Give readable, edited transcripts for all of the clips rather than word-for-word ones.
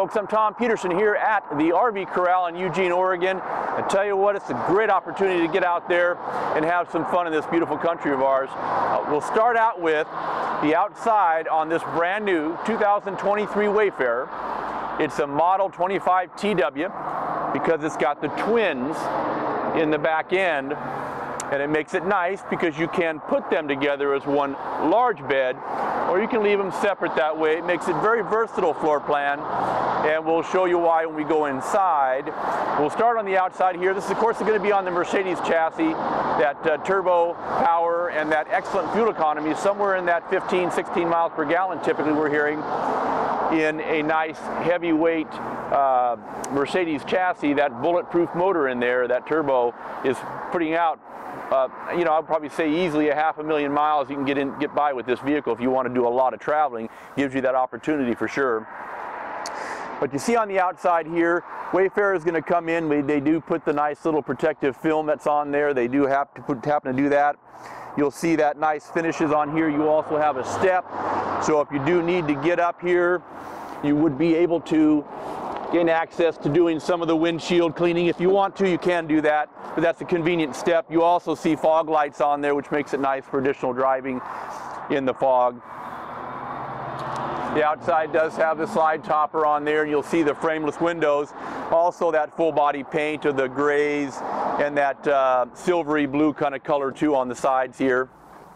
folks, I'm Tom Peterson here at the RV Corral in Eugene, Oregon. I tell you what, it's a great opportunity to get out there and have some fun in this beautiful country of ours. We'll start out with the outside on this brand new 2023 Wayfarer. It's a Model 25 TW because it's got the twins in the back end, and it makes it nice because you can put them together as one large bed, or you can leave them separate that way. It makes it very versatile floor plan, and we'll show you why when we go inside. We'll start on the outside here. This is, of course, going to be on the Mercedes chassis, that turbo power and that excellent fuel economy, somewhere in that 15, 16 miles per gallon typically we're hearing, in a nice heavyweight Mercedes chassis. That bulletproof motor in there, that turbo, is putting out I'd probably say easily 500,000 miles you can get by with this vehicle if you want to do a lot of traveling. Gives you that opportunity for sure. But you see on the outside here, Wayfarer is going to come in. They do put the nice little protective film that's on there. They do happen to do that. You'll see that nice finishes on here. You also have a step, so if you do need to get up here, you would be able to gain access to doing some of the windshield cleaning. If you want to, you can do that, but that's a convenient step. You also see fog lights on there, which makes it nice for additional driving in the fog. The outside does have the slide topper on there, and you'll see the frameless windows. Also that full body paint of the grays and that silvery blue kind of color too on the sides here.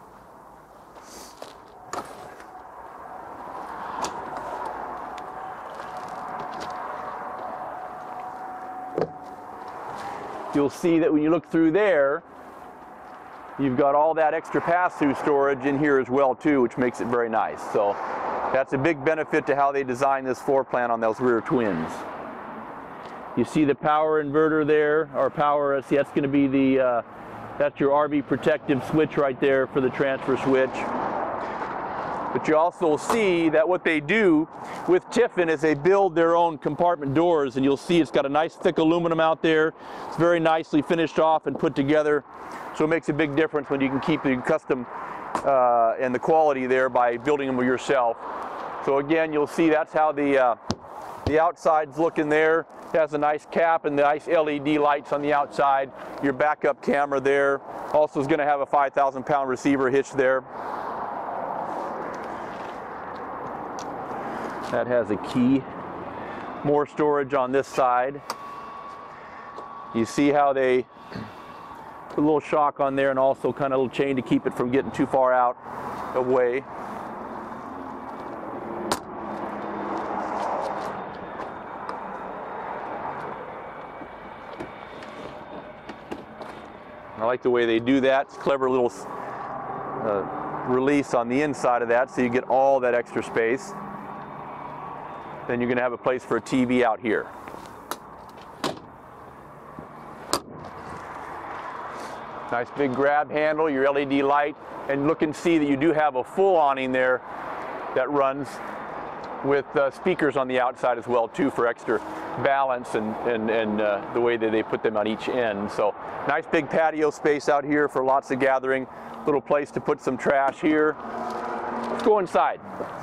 You'll see that when you look through there, you've got all that extra pass-through storage in here as well too, which makes it very nice. So that's a big benefit to how they designed this floor plan on those rear twins. You see the power inverter there, or power, see that's going to be the, that's your RV protective switch right there for the transfer switch. But you also see that what they do with Tiffin is they build their own compartment doors, and you'll see it's got a nice thick aluminum out there. It's very nicely finished off and put together, so it makes a big difference when you can keep the custom and the quality there by building them yourself. So again, you'll see that's how the outside's looking there. It has a nice cap and the nice LED lights on the outside. Your backup camera there. Also is going to have a 5,000-pound receiver hitch there. That has a key. More storage on this side. You see how they put a little shock on there, and also kind of a little chain to keep it from getting too far out away. I like the way they do that. It's a clever little release on the inside of that, so you get all that extra space. Then you're going to have a place for a TV out here. Nice big grab handle, your LED light, and look and see that you do have a full awning there that runs with speakers on the outside as well too, for extra balance and the way that they put them on each end. So nice big patio space out here for lots of gathering. Little place to put some trash here. Let's go inside.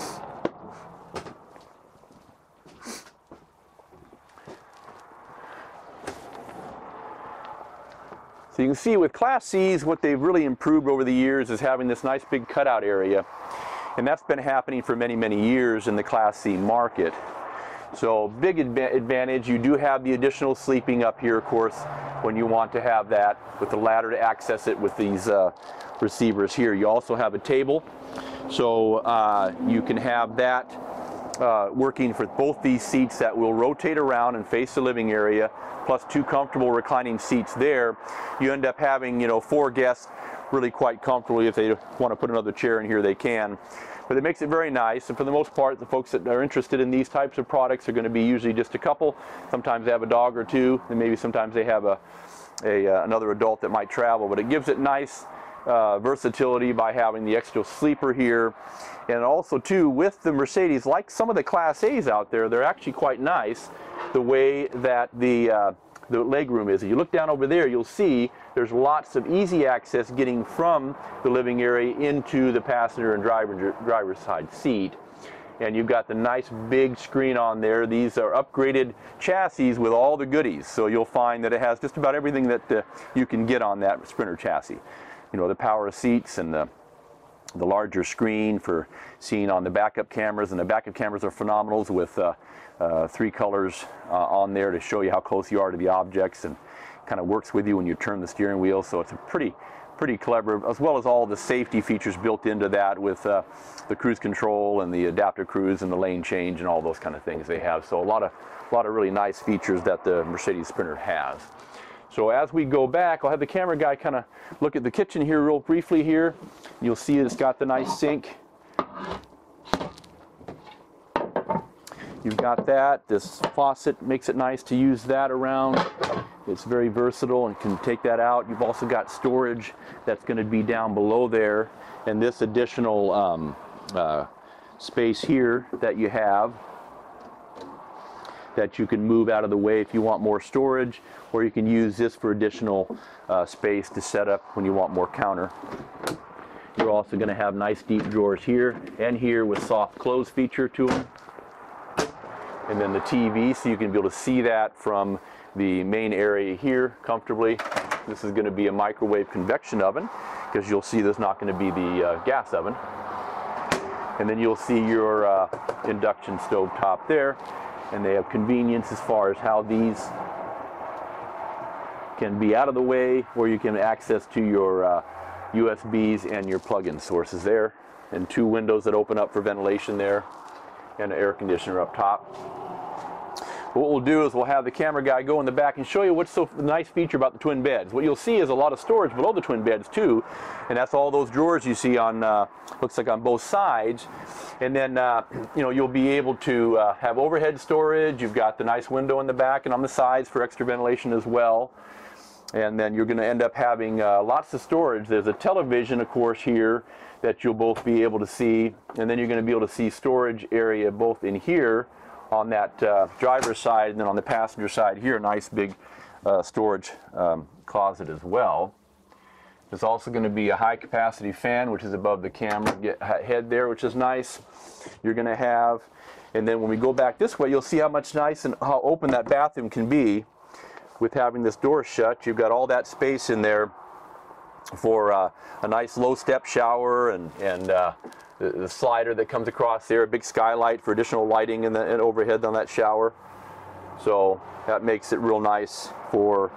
So you can see with Class C's, what they've really improved over the years is having this nice big cutout area. And that's been happening for many, many years in the Class C market. So big advantage. You do have the additional sleeping up here, of course, when you want to have that, with the ladder to access it with these receivers here. You also have a table, so you can have that working for both these seats that will rotate around and face the living area, plus 2 comfortable reclining seats there. You end up having, 4 guests really quite comfortably. If they want to put another chair in here, they can. But it makes it very nice, and for the most part, the folks that are interested in these types of products are going to be usually just a couple. Sometimes they have a dog or two, and maybe sometimes they have another adult that might travel. But it gives it nice versatility by having the extra sleeper here. And also too, with the Mercedes, like some of the Class A's out there, they're actually quite nice the way that the legroom is. If you look down over there, you'll see there's lots of easy access getting from the living area into the passenger and driver's side seat. and you've got the nice big screen on there. These are upgraded chassis with all the goodies, so you'll find that it has just about everything that you can get on that Sprinter chassis. You know, the power seats and the larger screen for seeing on the backup cameras, and the backup cameras are phenomenal with 3 colors on there to show you how close you are to the objects, and kind of works with you when you turn the steering wheel. So it's a pretty clever, as well as all the safety features built into that with the cruise control and the adaptive cruise and the lane change and all those kind of things they have. So a lot of really nice features that the Mercedes Sprinter has. So as we go back, I'll have the camera guy kind of look at the kitchen here real briefly here. You'll see it's got the nice sink. You've got that. This faucet makes it nice to use that around. It's very versatile and can take that out. You've also got storage that's going to be down below there, and this additional space here that you have that you can move out of the way if you want more storage, or you can use this for additional space to set up when you want more counter. You're also going to have nice deep drawers here and here with soft close feature to them. And then the TV, so you can be able to see that from the main area here comfortably. This is going to be a microwave convection oven, because you'll see there's not going to be the gas oven. And then you'll see your induction stove top there. And they have convenience as far as how these can be out of the way, or you can access to your USBs and your plug-in sources there. And 2 windows that open up for ventilation there, and an air conditioner up top. What we'll do is we'll have the camera guy go in the back and show you what's so nice feature about the twin beds. What you'll see is a lot of storage below the twin beds too, and that's all those drawers you see on, looks like on both sides. And then, you know, you'll be able to have overhead storage. You've got the nice window in the back and on the sides for extra ventilation as well. And then you're going to end up having lots of storage. There's a television, of course, here that you'll both be able to see, and then you're going to be able to see storage area both in here on that driver's side, and then on the passenger side here, a nice big storage closet as well. There's also going to be a high capacity fan, which is above the camera head there, which is nice. You're going to have, and then when we go back this way, you'll see how much nice and how open that bathroom can be with having this door shut. You've got all that space in there for a nice low step shower, and the slider that comes across there, a big skylight for additional lighting and overhead on that shower. So that makes it real nice for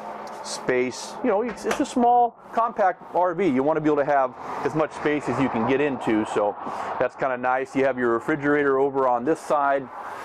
space. You know, it's a small, compact RV. You want to be able to have as much space as you can get into, so that's kind of nice. You have your refrigerator over on this side,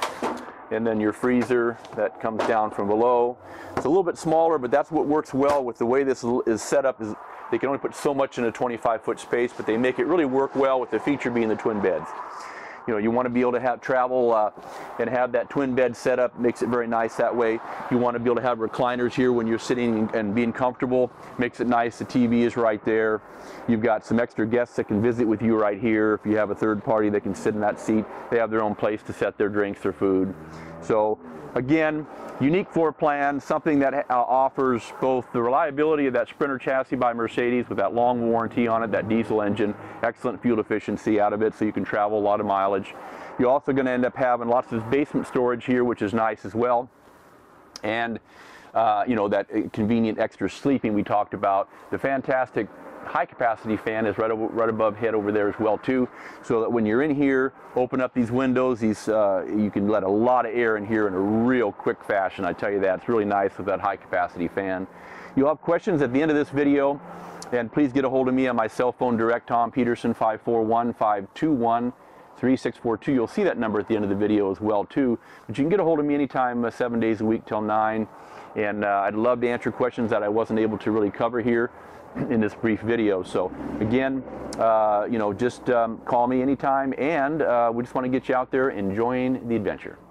and then your freezer that comes down from below. It's a little bit smaller, but that's what works well with the way this is set up. Is they can only put so much in a 25-foot space, but they make it really work well with the feature being the twin beds. You know, you want to be able to have travel and have that twin bed set up. Makes it very nice that way. You want to be able to have recliners here when you're sitting and being comfortable. Makes it nice. The TV is right there. You've got some extra guests that can visit with you right here. If you have a third party that can sit in that seat, they have their own place to set their drinks, their food. So again, unique floor plan, something that offers both the reliability of that Sprinter chassis by Mercedes with that long warranty on it, that diesel engine, excellent fuel efficiency out of it, so you can travel a lot of mileage. You're also going to end up having lots of basement storage here, which is nice as well. And you know, that convenient extra sleeping we talked about. The fantastic high capacity fan is right above head over there as well too, so that when you're in here, open up these windows, you can let a lot of air in here in a real quick fashion. I tell you that, it's really nice with that high capacity fan. You'll have questions at the end of this video, and please get a hold of me on my cell phone direct, Tom Peterson, 541-521-3642. You'll see that number at the end of the video as well too, but you can get a hold of me anytime, 7 days a week till 9, and I'd love to answer questions that I wasn't able to really cover here in this brief video. So again, you know, just call me anytime, and we just want to get you out there enjoying the adventure.